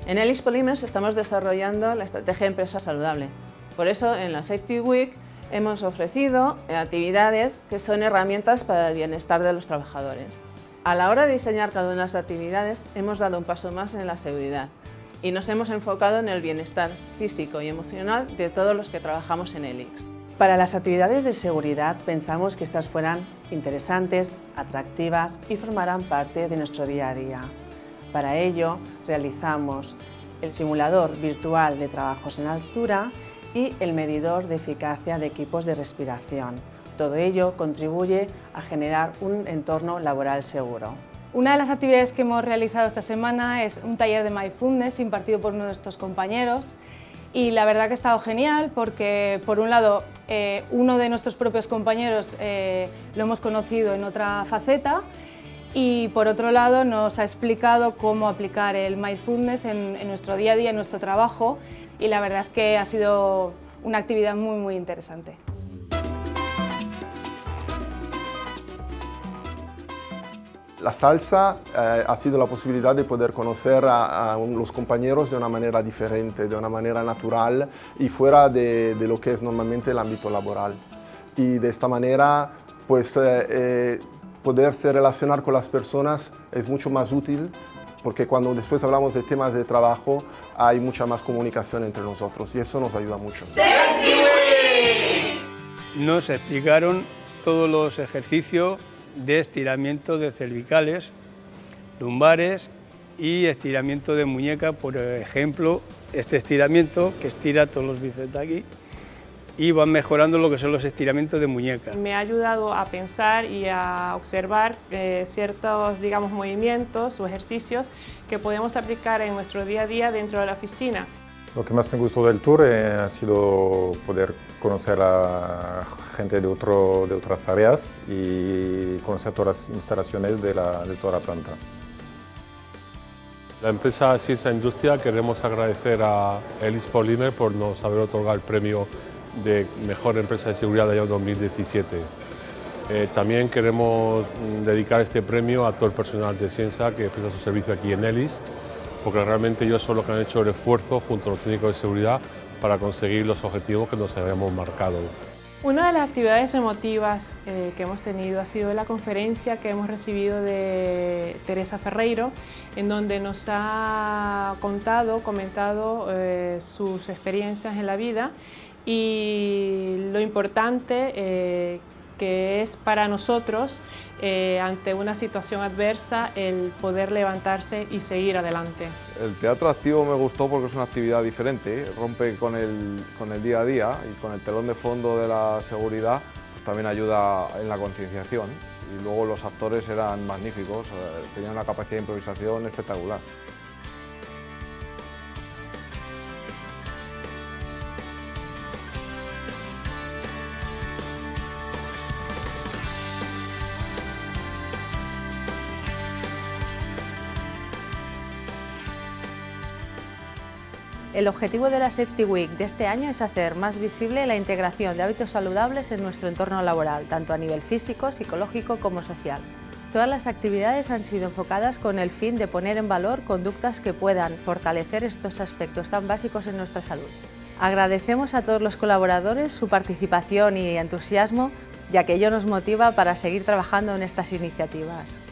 En Elis Polymers estamos desarrollando la estrategia de empresa saludable. Por eso, en la Safety Week hemos ofrecido actividades que son herramientas para el bienestar de los trabajadores. A la hora de diseñar cada una de las actividades, hemos dado un paso más en la seguridad y nos hemos enfocado en el bienestar físico y emocional de todos los que trabajamos en Elis. Para las actividades de seguridad pensamos que estas fueran interesantes, atractivas y formarán parte de nuestro día a día. Para ello, realizamos el simulador virtual de trabajos en altura y el medidor de eficacia de equipos de respiración. Todo ello contribuye a generar un entorno laboral seguro. Una de las actividades que hemos realizado esta semana es un taller de Mindfulness impartido por nuestros compañeros y la verdad que ha estado genial porque, por un lado, uno de nuestros propios compañeros lo hemos conocido en otra faceta y, por otro lado, nos ha explicado cómo aplicar el Mindfulness en nuestro día a día, en nuestro trabajo, y la verdad es que ha sido una actividad muy interesante. La salsa ha sido la posibilidad de poder conocer a los compañeros de una manera diferente, de una manera natural y fuera de lo que es normalmente el ámbito laboral. Y de esta manera, pues, poderse relacionar con las personas es mucho más útil porque cuando después hablamos de temas de trabajo hay mucha más comunicación entre nosotros y eso nos ayuda mucho. Nos explicaron todos los ejercicios de estiramiento de cervicales, lumbares y estiramiento de muñeca, por ejemplo, este estiramiento que estira todos los bíceps de aquí y van mejorando lo que son los estiramientos de muñeca. Me ha ayudado a pensar y a observar ciertos, digamos, movimientos o ejercicios que podemos aplicar en nuestro día a día dentro de la oficina. Lo que más me gustó del tour ha sido poder conocer a gente de otras áreas y conocer todas las instalaciones de toda la planta. La empresa Cirsa Industria queremos agradecer a Elis Polymers por nos haber otorgado el premio de Mejor Empresa de Seguridad del año 2017. También queremos dedicar este premio a todo el personal de Cirsa que presta su servicio aquí en Elis, porque realmente ellos son los que han hecho el esfuerzo junto a los técnicos de seguridad para conseguir los objetivos que nos habíamos marcado. Una de las actividades emotivas que hemos tenido ha sido la conferencia que hemos recibido de Teresa Ferreiro, en donde nos ha comentado sus experiencias en la vida y lo importante que es para nosotros ante una situación adversa el poder levantarse y seguir adelante. El teatro activo me gustó porque es una actividad diferente, rompe con el día a día y con el telón de fondo de la seguridad, pues también ayuda en la concienciación. Y luego los actores eran magníficos, tenían una capacidad de improvisación espectacular. El objetivo de la Safety Week de este año es hacer más visible la integración de hábitos saludables en nuestro entorno laboral, tanto a nivel físico, psicológico como social. Todas las actividades han sido enfocadas con el fin de poner en valor conductas que puedan fortalecer estos aspectos tan básicos en nuestra salud. Agradecemos a todos los colaboradores su participación y entusiasmo, ya que ello nos motiva para seguir trabajando en estas iniciativas.